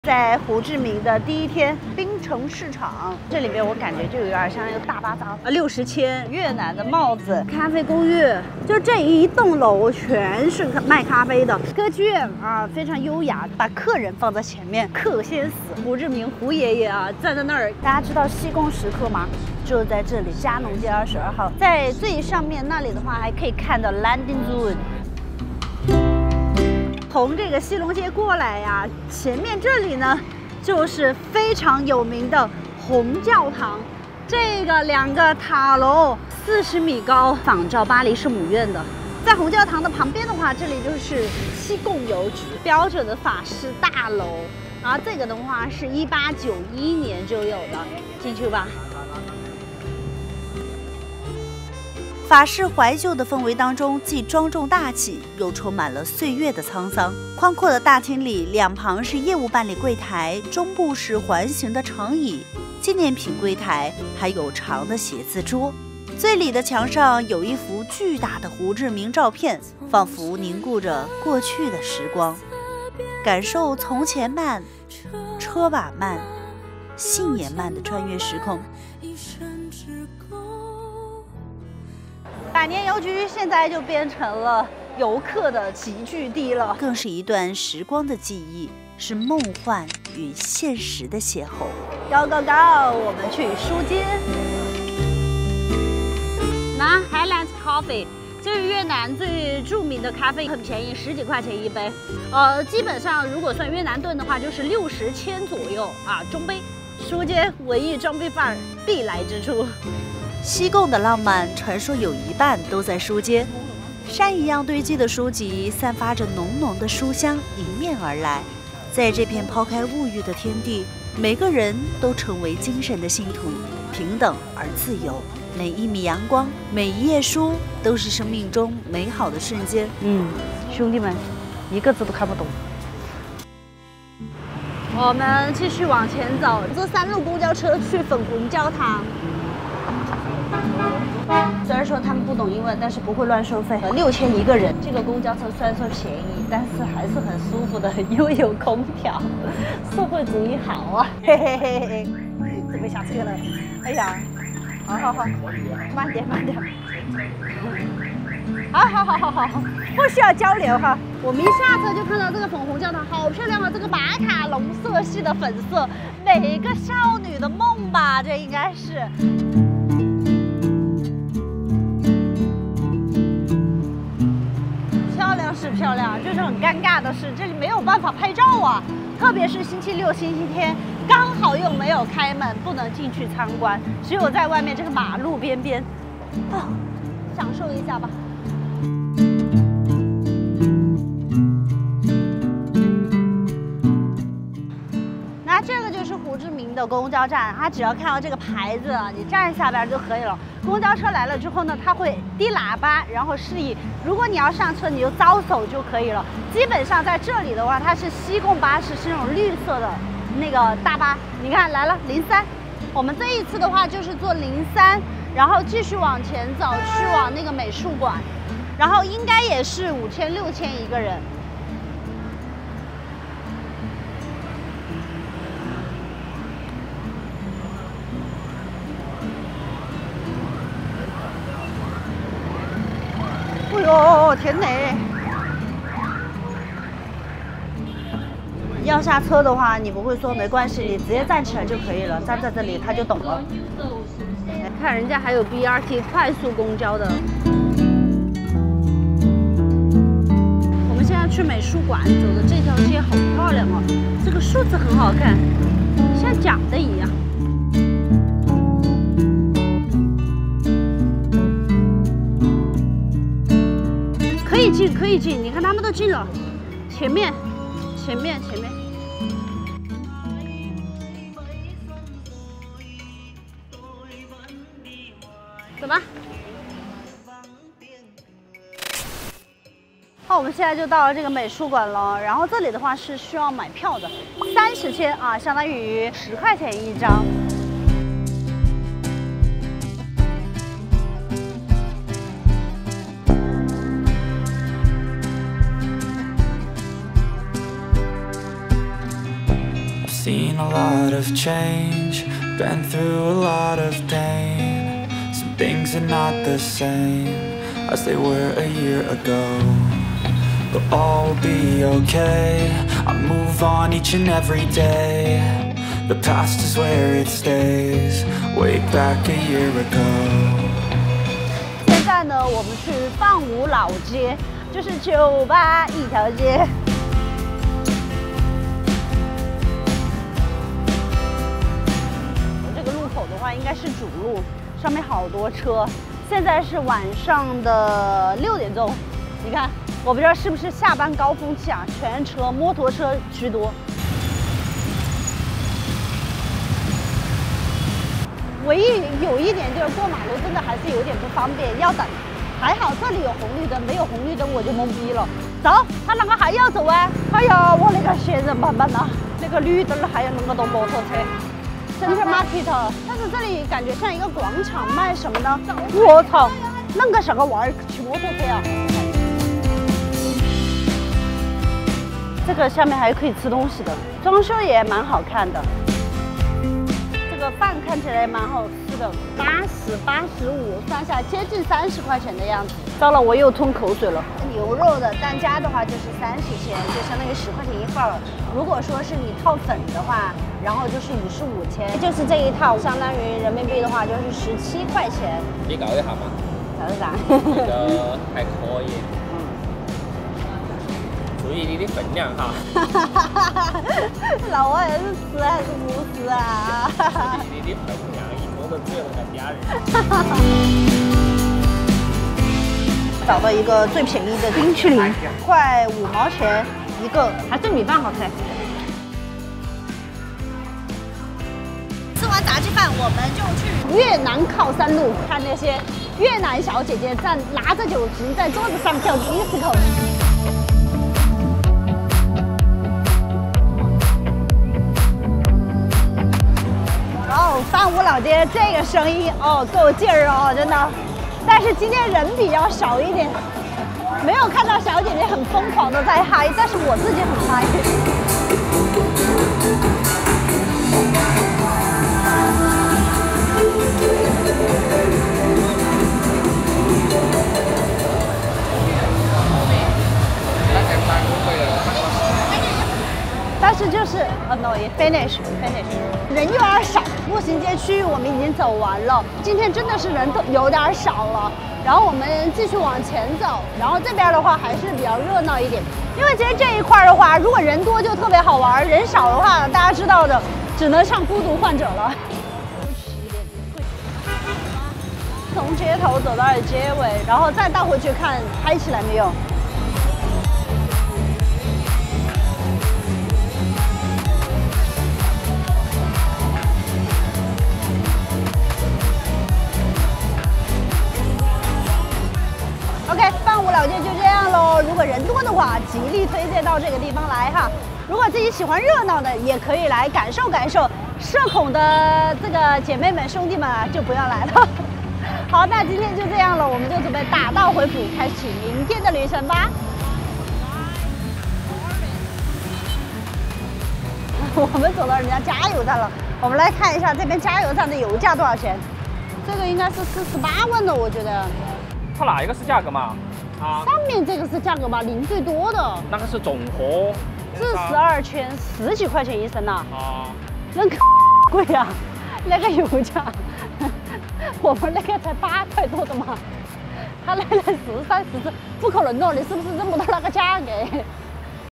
在胡志明的第一天，槟城市场这里边我感觉就有点像那个大巴扎60千越南的帽子，咖啡公寓，就这一栋楼全是卖咖啡的。歌剧院啊，非常优雅，把客人放在前面，客先死。胡志明胡爷爷啊站在那儿，大家知道西贡时刻吗？就在这里，嘉农街22号，在最上面那里的话，还可以看到 Landing Zone。从这个西隆街过来呀，前面这里呢，就是非常有名的红教堂。这个2个塔楼40米高，仿照巴黎圣母院的。在红教堂的旁边的话，这里就是西贡邮局标准的法式大楼。然后这个的话是1891年就有的，进去吧。 法式怀旧的氛围当中，既庄重大气，又充满了岁月的沧桑。宽阔的大厅里，两旁是业务办理柜台，中部是环形的长椅、纪念品柜台，还有长的写字桌。最里的墙上有一幅巨大的胡志明照片，仿佛凝固着过去的时光，感受从前慢、车把慢、信也慢的穿越时空。 百年邮局现在就变成了游客的集聚地了， 更是一段时光的记忆，是梦幻与现实的邂逅。 Go go go， 我们去书街。拿 Highlands Coffee， 这是越南最著名的咖啡，很便宜，10几块钱一杯。基本上如果算越南盾的话，就是60千左右啊，中杯。书街文艺装逼范儿必来之处。 西贡的浪漫，传说有一半都在书街。山一样堆积的书籍，散发着浓浓的书香，迎面而来。在这片抛开物欲的天地，每个人都成为精神的信徒，平等而自由。每一米阳光，每一页书，都是生命中美好的瞬间。 兄弟们，一个字都看不懂。我们继续往前走，坐3路公交车去粉红教堂。虽然说他们不懂英文，但是不会乱收费，6000一个人。这个公交车虽然说便宜，但是还是很舒服的，又有空调，社会主义好啊！嘿嘿嘿嘿，准备下车了。哎呀，好，慢点。好，不需要交流哈。我们一下车就看到这个粉红教堂，好漂亮啊！这个马卡龙色系的粉色，每个少女的梦吧，这应该是。漂亮，就是很尴尬的是，这里没有办法拍照啊，特别是星期六、星期天，刚好又没有开门，不能进去参观，只有在外面这个马路边边，享受一下吧。那这个就是胡志明的公交站，它只要看到这个牌子，你站下边就可以了。公交车来了之后呢，它会滴喇叭，然后示意，如果你要上车，你就招手就可以了。基本上在这里的话，它是西贡巴士，是那种绿色的那个大巴。你看来了03，我们这一次的话就是坐03，然后继续往前走，去往那个美术馆，然后应该也是5000、6000一个人。哎呦，天哪！要下车的话，你不会说没关系，你直接站起来就可以了，站在这里他就懂了。看人家还有 BRT 快速公交的。我们现在去美术馆，走的这条街好漂亮哦，这个数字很好看，像讲的一样。可以进，你看他们都进了，前面，走吧。好，我们现在就到了这个美术馆了，然后这里的话是需要买票的，30千啊，相当于10块钱一张。 Seen a lot of change, been through a lot of pain. Some things are not the same as they were a year ago, but all will be okay. I move on each and every day. The past is where it stays, way back a year ago. 现在呢，我们去范武老街，就是酒吧一条街。这个路口的话，应该是主路，上面好多车。现在是晚上的6点钟，你看，我不知道是不是下班高峰期啊，全车摩托车居多。唯一有一点就是过马路真的还是有点不方便，要等。还好这里有红绿灯，没有红绿灯我就懵逼了。走，他那个还要走啊！哎呀，我那个闲人板板呐，那个绿灯还有那么多摩托车。Center Market， 但是这里感觉像一个广场，卖什么呢？我操，那个啥个玩意儿骑摩托车啊！这个下面还可以吃东西的，装修也蛮好看的。这个饭看起来蛮好吃的，80、85，算下接近30块钱的样子。糟了，我又吞口水了。牛肉的单加的话就是30钱，就相当于10块钱一份了。如果说是你套粉的话，然后就是55钱，就是这一套，相当于人民币的话就是17块钱。 比較一下嘛， 搞得咋？ 覺得還可以。注意你的分量哈。 老外是吃还是不吃啊？ 注意你的分量，一摸都只有那个点儿。 找到一个最便宜的冰淇淋，快5毛钱一个，还是米饭好吃。吃完炸鸡饭，我们就去越南靠山路看那些越南小姐姐在拿着酒瓶在桌子上跳disco。哦，范武老街这个生意哦够劲儿哦，真的。但是今天人比较少一点，没有看到小姐姐很疯狂的在嗨，但是我自己很嗨。但是就是no finish， 人有点少。步行街区域我们已经走完了，今天真的是人都有点少了。然后我们继续往前走，然后这边的话还是比较热闹一点。因为其实这一块的话，如果人多就特别好玩，人少的话，大家知道的，只能唱孤独患者了。从街头走到了街尾，然后再倒回去看嗨起来没有。OK， 范武老街就这样喽。如果人多的话，极力推荐到这个地方来哈。如果自己喜欢热闹的，也可以来感受感受。社恐的这个姐妹们、兄弟们啊，就不要来了。好，那今天就这样了，我们就准备打道回府，开启明天的旅程吧。我们走到人家加油站了，我们来看一下这边加油站的油价多少钱。这个应该是48万的，我觉得。 它哪一个是价格嘛？啊， 上面这个是价格吧，零最多的。 那个是总和。 42圈，10几块钱一升呐。 啊， 那个贵啊，那个油价，我们那个才8块多的嘛，他那个13、14，不可能哦，你是不是认不到那个价格？